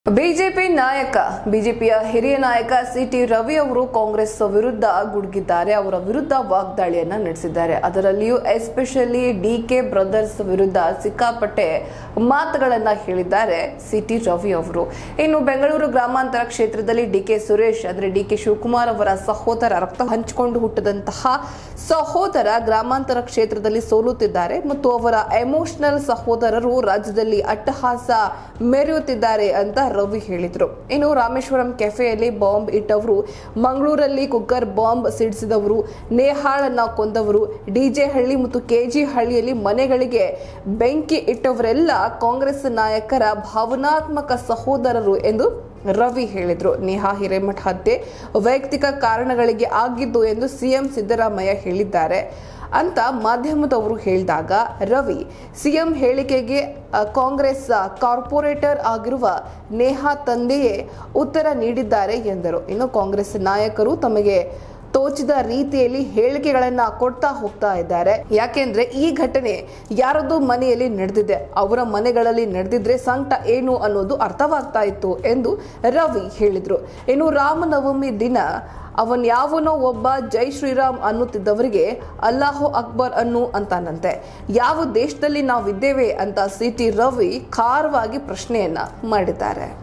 BJP ನಾಯಕ ಬಿಜೆಪಿಯ ಹಿರಿಯ ನಾಯಕ ಸಿಟಿ ರವಿ ಅವರು ಕಾಂಗ್ರೆಸ್ ವಿರುದ್ಧ ಗುಡುಗಿದ್ದಾರೆ. ಅವರ ವಿರುದ್ಧ ವಾಗ್ದಾಳಿಯನ್ನ ನಡೆಸಿದ್ದಾರೆ. ಅದರಲ್ಲಿಯೂ ಎಸ್ಪೆಷಲಿ ಡಿಕೆ ಬ್ರದರ್ಸ್ ವಿರುದ್ಧ ಸಿಕ್ಕಾಪಟ್ಟೆ ಮಾತುಗಳನ್ನ ಹೇಳಿದ್ದಾರೆ ಸಿಟಿ ರವಿ ಅವರು. ಇನ್ನು ಬೆಂಗಳೂರು ಗ್ರಾಮಾಂತರ ಕ್ಷೇತ್ರದಲ್ಲಿ ಡಿಕೆ ಸುರೇಶ್ ಅಂದ್ರೆ ಡಿಕೆ ಶಿವಕುಮಾರ್ ಅವರ ಸಹೋದರ, ರಕ್ತ ಹಂಚಿಕೊಂಡು ಹುಟ್ಟಿದಂತಹ ಸಹೋದರ ಗ್ರಾಮಾಂತರ ಕ್ಷೇತ್ರದಲ್ಲಿ ಸೋಲುತ್ತಿದ್ದಾರೆ ಮತ್ತು ಅವರ ಎಮೋಷನಲ್ ಸಹೋದರರು ರಾಜ್ಯದಲ್ಲಿ ಅಟ್ಟಹಾಸ ಮೆರೆಯುತ್ತಿದ್ದಾರೆ ಅಂತ ರವಿ ಹೇಳಿದ್ರು. ಇನ್ನು ರಾಮೇಶ್ವರಂ ಕೆಫೆಯಲ್ಲಿ ಬಾಂಬ್ ಇಟ್ಟವರು, ಮಂಗಳೂರಲ್ಲಿ ಕುಕ್ಕರ್ ಬಾಂಬ್ ಸಿಡಿಸಿದವರು, ನೇಹಾಳನ್ನ ಕೊಂದವರು, ಡಿಜೆ ಹಳ್ಳಿ ಮತ್ತು ಕೆಜಿ ಹಳ್ಳಿಯಲ್ಲಿ ಮನೆಗಳಿಗೆ ಬೆಂಕಿ ಇಟ್ಟವರೆಲ್ಲ ಕಾಂಗ್ರೆಸ್ ನಾಯಕರ ಭಾವನಾತ್ಮಕ ಸಹೋದರರು ಎಂದು ರವಿ ಹೇಳಿದ್ರು. ನೇಹಾ ಹಿರೇಮಠ ಹತ್ಯೆ ವೈಯಕ್ತಿಕ ಕಾರಣಗಳಿಗೆ ಆಗಿದ್ದು ಎಂದು ಸಿಎಂ ಸಿದ್ದರಾಮಯ್ಯ ಹೇಳಿದ್ದಾರೆ ಅಂತ ಮಾಧ್ಯಮದವರು ಹೇಳಿದಾಗ ರವಿ ಸಿಎಂ ಹೇಳಿಕೆಗೆ ಕಾಂಗ್ರೆಸ್ ಕಾರ್ಪೊರೇಟರ್ ಆಗಿರುವ ನೇಹಾ ತಂದೆಯೇ ಉತ್ತರ ನೀಡಿದ್ದಾರೆ ಎಂದರು. ಇನ್ನು ಕಾಂಗ್ರೆಸ್ ನಾಯಕರು ತಮಗೆ ತೋಚಿದ ರೀತಿಯಲ್ಲಿ ಹೇಳಿಕೆಗಳನ್ನ ಕೊಡ್ತಾ ಹೋಗ್ತಾ ಇದ್ದಾರೆ. ಯಾಕೆಂದ್ರೆ ಈ ಘಟನೆ ಯಾರದ್ದು ಮನೆಯಲ್ಲಿ ನಡೆದಿದೆ, ಅವರ ಮನೆಗಳಲ್ಲಿ ನಡೆದಿದ್ರೆ ಸಂಕಟ ಏನು ಅನ್ನೋದು ಅರ್ಥವಾಗ್ತಾ ಇತ್ತು ಎಂದು ರವಿ ಹೇಳಿದ್ರು. ಇನ್ನು ರಾಮನವಮಿ ದಿನ ಅವನ್ ಯಾವನೋ ಒಬ್ಬ ಜೈ ಶ್ರೀರಾಮ್ ಅನ್ನುತ್ತಿದ್ದವರಿಗೆ ಅಲ್ಲಾಹು ಅಕ್ಬರ್ ಅನ್ನು ಅಂತಾನಂತೆ. ಯಾವ ದೇಶದಲ್ಲಿ ನಾವಿದ್ದೇವೆ ಅಂತ ಸಿಟಿ ರವಿ ಖಾರವಾಗಿ ಪ್ರಶ್ನೆಯನ್ನ ಮಾಡಿದ್ದಾರೆ.